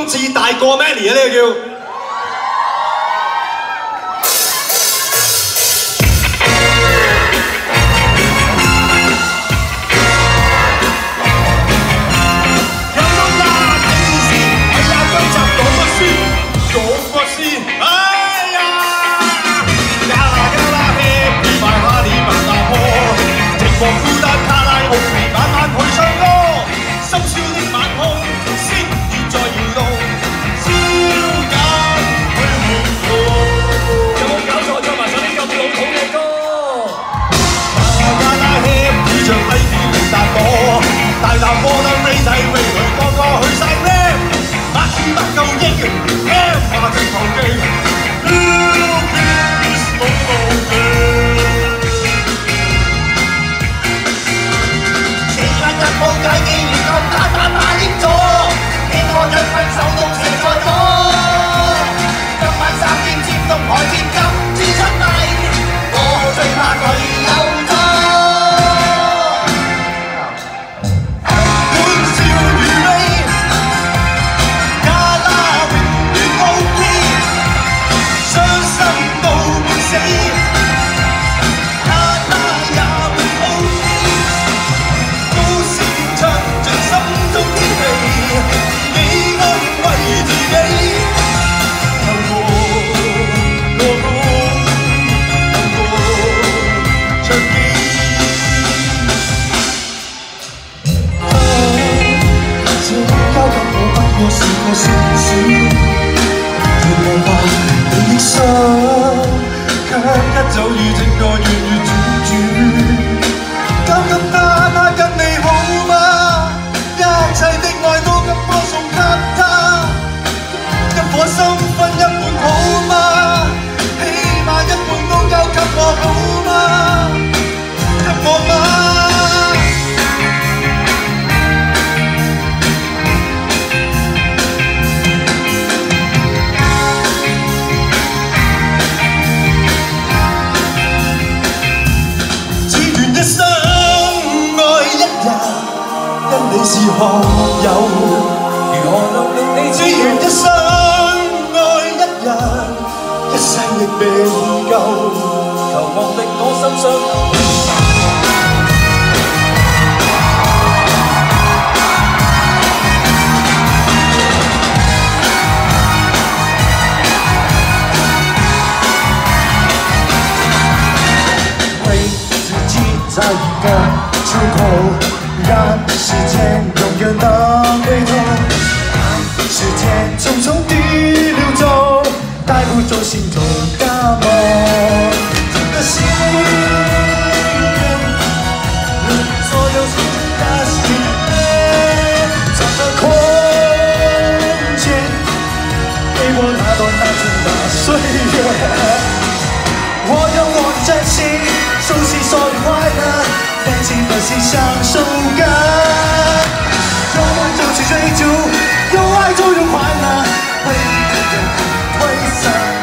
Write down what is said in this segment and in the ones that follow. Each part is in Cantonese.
今次大過 Manny 啊，呢個叫。 是學友，如何能令你只願一生愛一人，一生亦未夠，求望令我心傷透。為自己找一個出口。 讓時間永遠的回頭，時間匆匆地流走，帶不走心中的夢。這個心願，所有曾經的喜悅，這個空間，給我那段單純的歲月。我用我的真心，熟悉所有快樂。 年輕的心享受感，有夢就去追逐，有愛就有快樂，回憶不退散。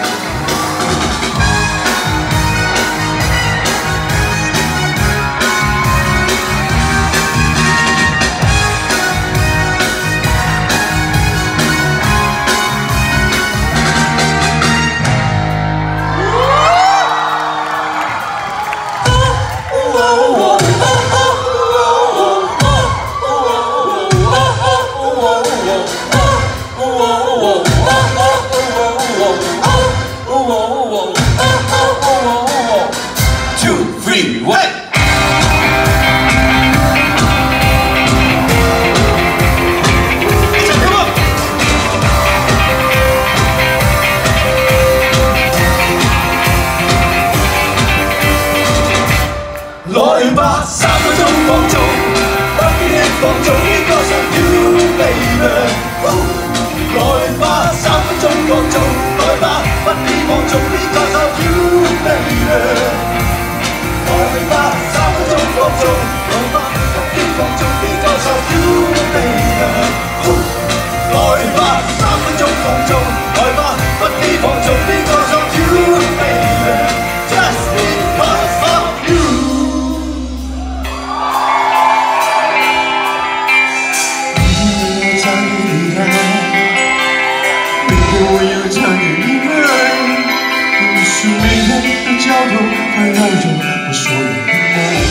围绕着我所有的梦。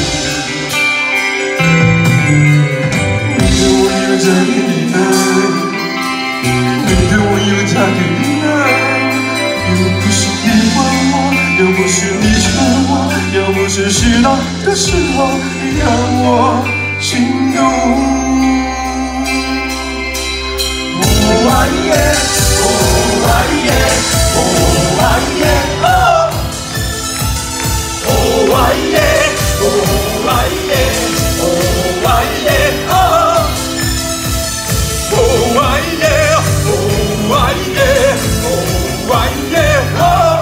明天我要嫁给你爱，明天我要嫁给你爱。要不是你问我，要不是你劝我，要不是适当的时候你让我心动。Oh yeah, oh yeah, oh yeah, oh. Oh yeah, oh yeah, oh yeah, oh. Oh yeah, oh yeah, oh yeah, oh.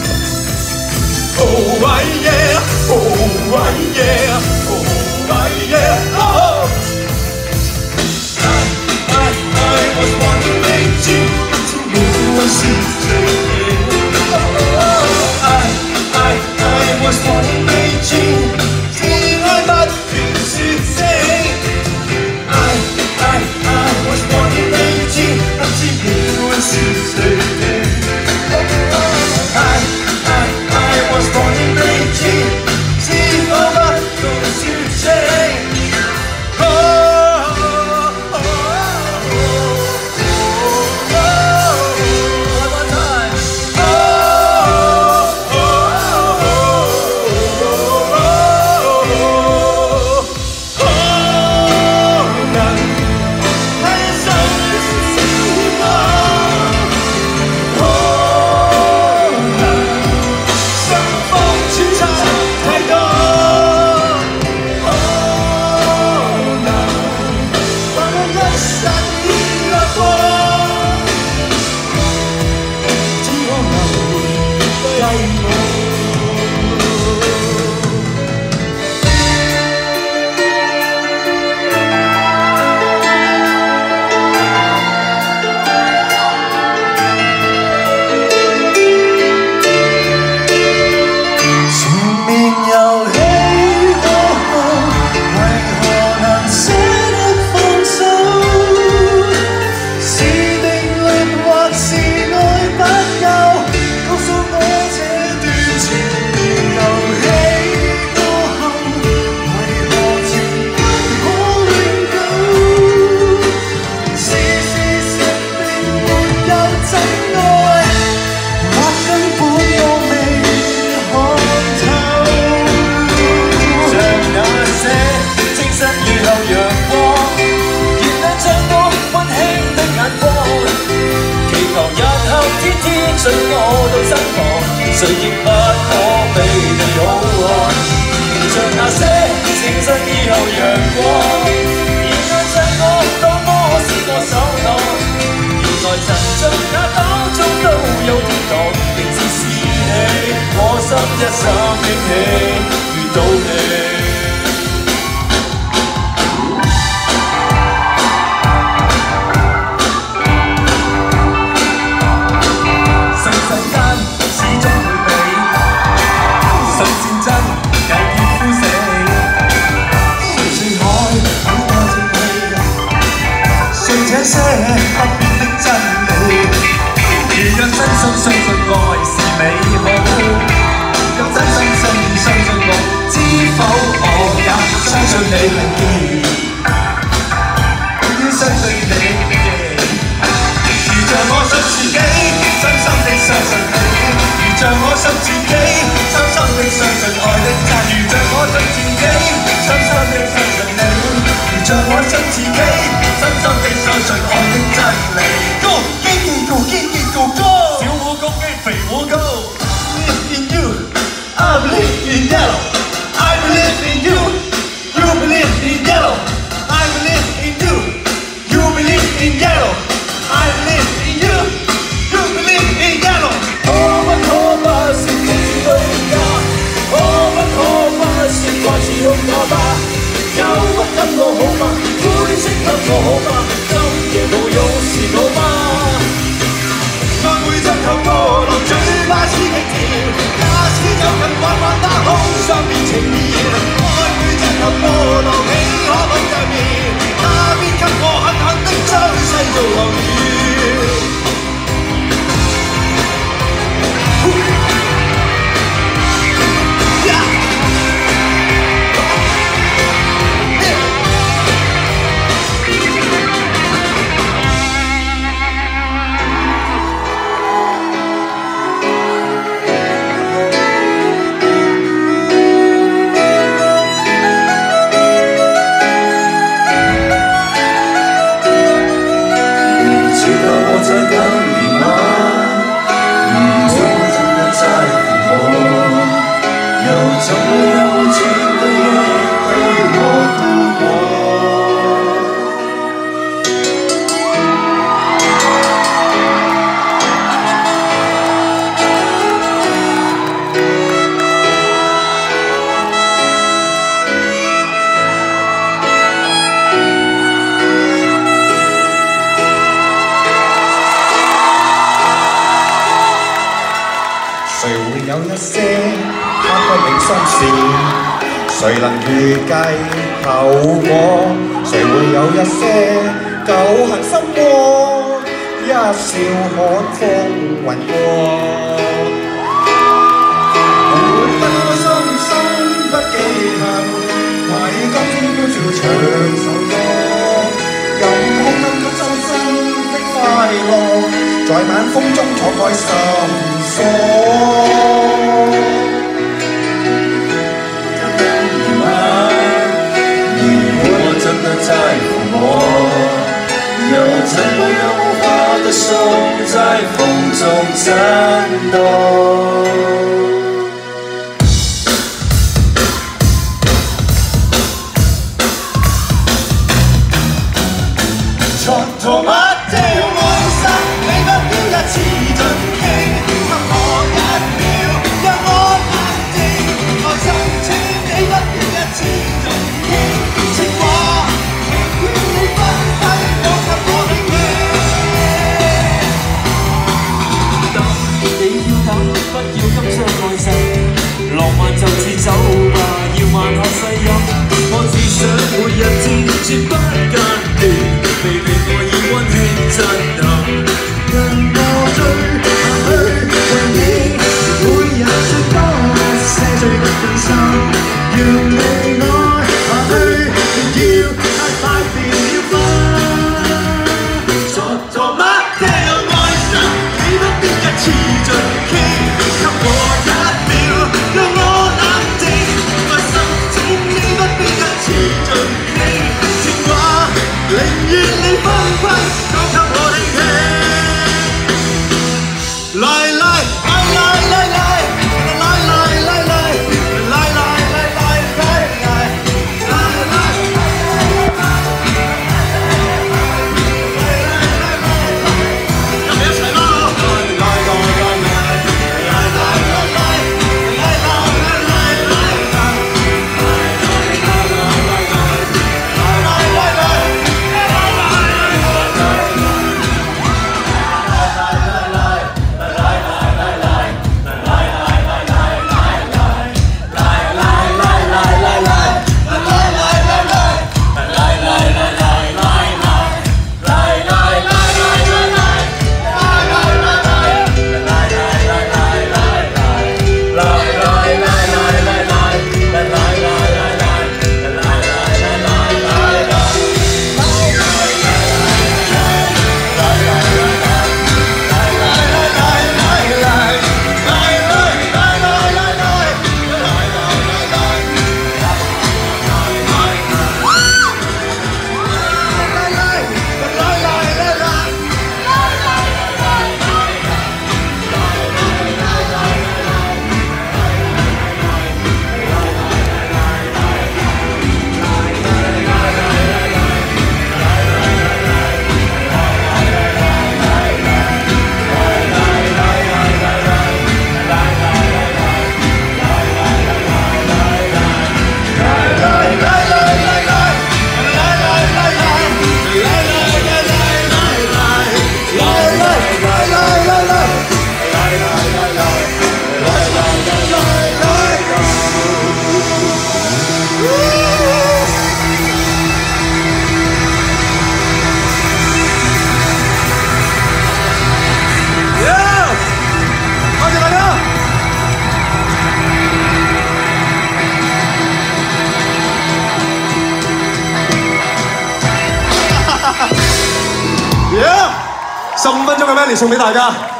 Oh yeah, oh yeah, oh yeah, oh. I was born in Beijing to live in city. I was born in Beijing, 天愛不斷說聲。I was born in Beijing, 不知變幻是誰。I was born in Beijing, 是否不懂說聲？信我到身旁，誰亦不可比你好看。像那些清新以後陽光，現在像我多麼是我所當。原來塵俗那當中都有天堂，定只是你，我心一生興起，遇到你。這些不變的真理，如若真心相信愛是美好，若真心相信我，知否我也相信你係基，要相信你，如像我信自己，真心的相信你，如像我信自己，真心的相信愛的真，如像我信自己，真心的相信你，如像我信自己。真心的相信愛的真理。Go， 堅堅 go， 堅堅 go， 小虎攻擊肥虎高。Believe in you， I believe in yellow。I believe in you， you believe in yellow。I believe in you， you believe in yellow。I believe in you， you believe in yellow。可不可不是各自對家？可不可不是各自用我吧？有不給我好嗎？灰色給我好嗎？今夜無用是好嗎？愛會像頭波浪，最怕是極甜，假使就近玩玩打空上面情意。愛會像頭波浪，豈可講對面？他必給我狠狠的將世做流言。 一些刻骨銘心事，誰能預計後果？誰會有一些舊恨心窩？一笑看風雲過。 唱首歌，任空音給周身的快樂，在晚風中敞開心鎖。真的嗎？你我真的在乎我，有沉默有無話的手在風中顫抖。 錯嗎？這樣愛心，你不要一次盡傾，給我一秒，讓我冷靜。愛心處，你不要一次盡傾，情話情願你分揮，我給我力氣。等你要等，不要急將愛情，浪漫就似酒吧，要慢下細飲。我只想每日漸漸不間斷，未令我已溫馨震撼。讓我追下去，為你每日說多些最不變心，讓你愛下去，不要太快變了花。錯嗎？這樣愛神，你不必一次盡傾，給我一秒，讓我冷靜。愛心請你不必一次盡傾，情話寧願你分揮，都給我力氣。來來來來來來來來來來來來來 15分鐘嘅 Mandy 送俾大家。